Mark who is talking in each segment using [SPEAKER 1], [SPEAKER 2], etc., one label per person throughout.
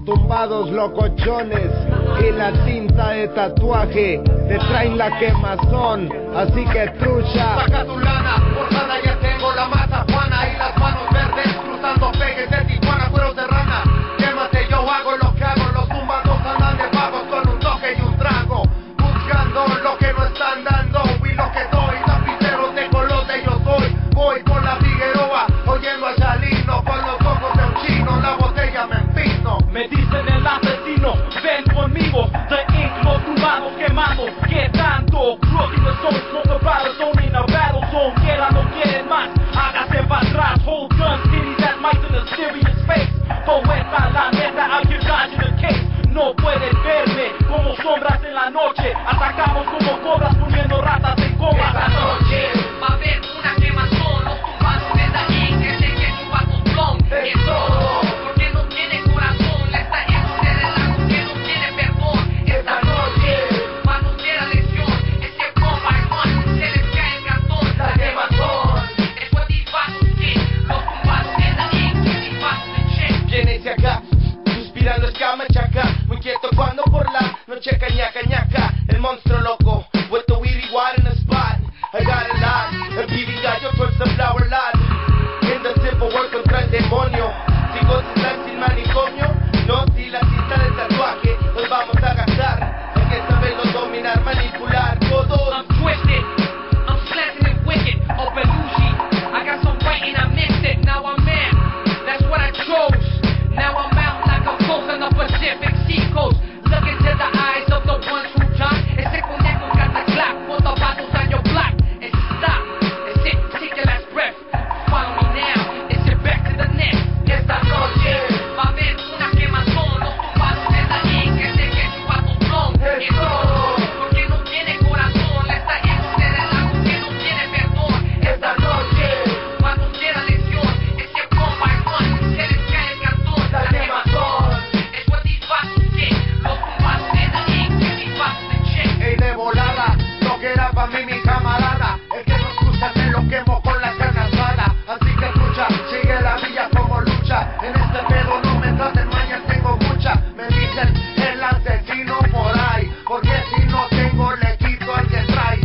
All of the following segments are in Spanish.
[SPEAKER 1] tumbados locochones y la tinta de tatuaje te traen la quemazón, así que trucha.
[SPEAKER 2] Saca tu lana, por nada ya tengo la masa juana y las manos verdes cruzando pegues de Tijuana, cueros de rana. Quémate, yo hago lo que hago, los tumbados andan de vagos con un toque y un trago, buscando lo que no están dando y lo que doy, tapiceros de colote yo soy. Voy por la Figueroa, oyendo a Chalino, con los ojos de un chino, la botella me empino.
[SPEAKER 3] Me dicen el asesino, ven conmigo, the ink, los tumbados quemados, ¿qué tanto? Crossing the zone, smoke the battle zone in a battle zone, quiera no quieren más, hágase para atrás, hold guns, titties that might in a serious face, poeta, la neta, I'll give dodging the case, no pueden verme como sombras en la noche, atacamos como cobras poniendo ratas en coma.
[SPEAKER 4] Esta noche va a haber una quemazón, los tumbados de la ink, ese que chupa tu blon, es todo, porque no tiene corazón, le está en un relajo que no tiene perdón. Esta noche, cuando quiera lesión, ese bomba hermano, se les cae el cartón, la quemazón, es what these vatos get, los tumbados de la ink, these vatos de check.
[SPEAKER 2] Vienes acá, suspirando escama chaca, muy quieto cuando por la noche cañaca ñaca, el monstruo loco, with the weedy wide in the spot, I got a lot, el pibi gallo towards the flower lot, in the simple work contra el demonio, sigo sin manicomio, no si la cinta del tatuaje, nos vamos a gastar, hay que saberlo dominar, manipular, todos.
[SPEAKER 4] I'm twisted, I'm slanted and wicked, oh Belushi, I got some writing, I missed it, now I'm mad, that's what I chose, now I'm out like a ghost on the Pacific Seacoast, look into the eyes of the ones who jump, ese conejo got the clock, put the bottles on your block, and stop, that's it, take your last breath, follow me now, it's it back to the next. Esta noche va a haber una quemazón, los tumbados de la ink, ese que chupa tu blon, es todo, porque no tiene corazón, le está en un relajo que no tiene perdón. Esta noche, cuando quiera lesión, ese bomba hermano, se les cae el cartón, la quemazón, es what these vatos get, los tumbados de la ink, these vatos de check.
[SPEAKER 2] Ey, de volada, lo que era pa' mí mi camarada, el que nos cruza me lo quemo con la carne asada, así que escucha, sigue la villa como lucha, en este pedo no me traten mañas, tengo mucha, me dicen el asesino por ahí, porque si no tengo le quito al que trae,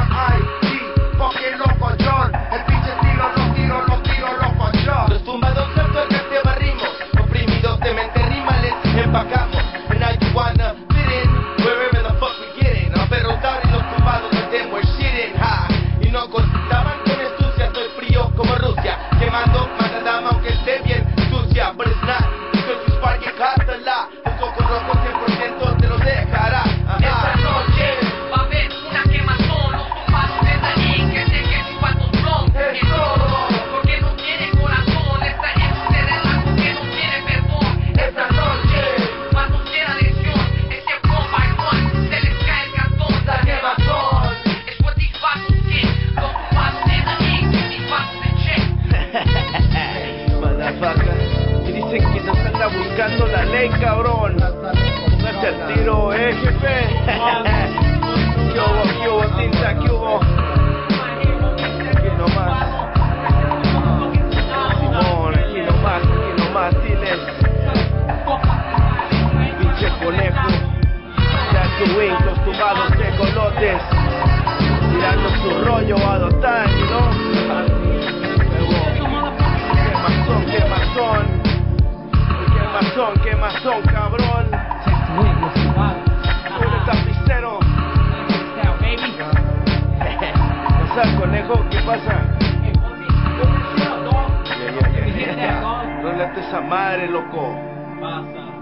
[SPEAKER 2] M.R.I.G, fucking locochón, el pinche estilo lo tiro locochón. Los tumbados certos que te barrimos, oprimidos de mente rima les empacamos, and now you wanna fit in, wherever the fuck we get in, a perros y los tumbados de them we're shitting, ha, y no contaban con astucia, estoy frío como Rusia, quemando mata dama aunque esté bien sucia, but it's not, because you spark it cost a lot, los ojos rojos 100% te los dejará,
[SPEAKER 4] Esta noche va a haber una quemazón, los tumbados de la ink, ese que chupa tu blon, es todo, porque no tiene corazón, le está en un relajo que no tiene perdón. Esta noche, cuando quiera lesión, ese bomba hermano, se les cae el cartón, la quemazón, es what these vatos get, los tumbados de la ink, these vatos de check.
[SPEAKER 1] Motherfucker, y dicen que nos anda buscando la ley, cabrón. No es el tiro, jefe. ¿Qué hubo, tinta, qué hubo? Aquí nomás. Simón, aquí nomás, diles. Pinche conejo. Ya tu wing, los tumbados de colotes. Tirando su rollo a dotar, ¿no? Quemazón, cabrón. Eres tapicero. O sea, conejo, ¿qué pasa? Ya. Rólate esa madre, loco.